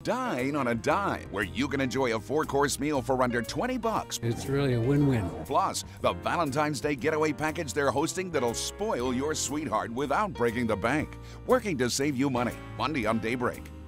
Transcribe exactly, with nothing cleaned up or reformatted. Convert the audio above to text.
Dine on a Dime, where you can enjoy a four-course meal for under twenty bucks. It's really a win-win. Plus, the Valentine's Day getaway package they're hosting that'll spoil your sweetheart without breaking the bank. Working to save you money. Monday on Daybreak.